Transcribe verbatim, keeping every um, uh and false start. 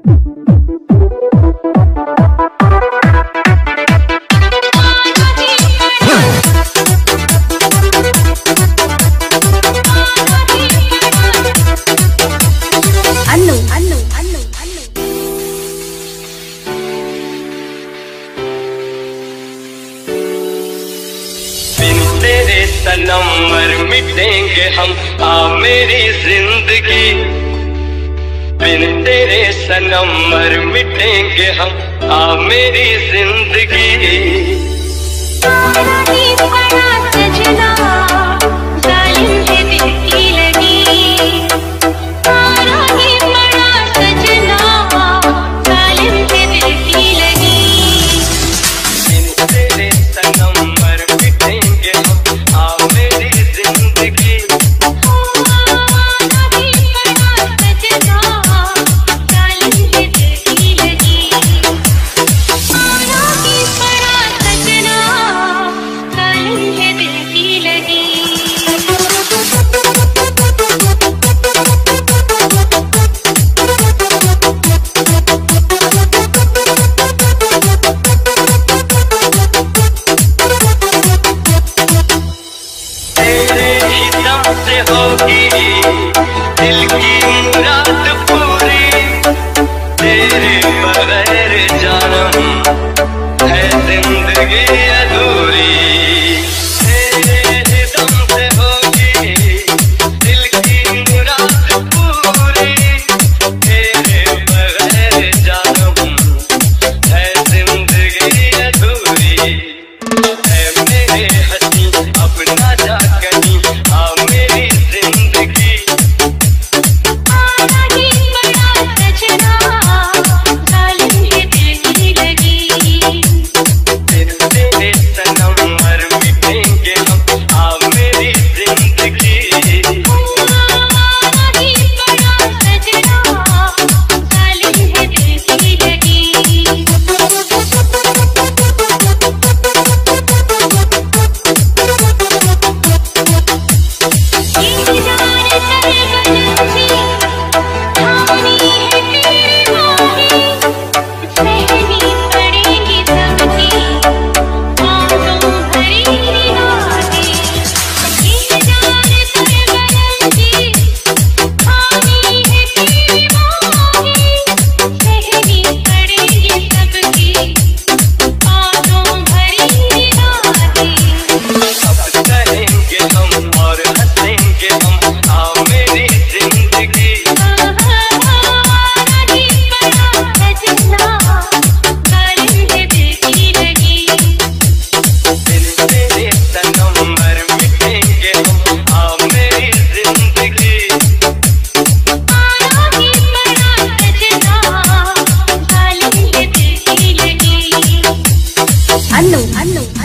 सनम मर मिटेंगे हम, आ मेरी जिंदगी। बिन तेरे सनम मर मिटेंगे हम, आ मेरी जिंदगी। सजना जालिम है दिल की लगी, तारा ही बड़ा सजना जालिम है दिल की लगी। बिन तेरे सनम मर मिटेंगे हम, आ मेरी जिंदगी। तारा ही बड़ा सजना जालिम है दिल की लगी, तारा ही बड़ा सजना जालिम है दिल की लगी। से होगी दिल की मुराद पूरी, तेरे बगैर जानम है जिंदगी अधूरी। तेरे दम से होगी दिल की मुराद पूरी, तेरे बगैर जानम है जिंदगी अधूरी। है मेरे हंसी अपना जा कहीं, आ मेरी जिंदगी। तारा ही बड़ा सजना जालिम है दिल की लगी। बिन तेरे सनम मर मिटेंगे हम, आ मेरी जिंदगी। तारा ही बड़ा सजना जालिम है दिल की लगी। I know, I know.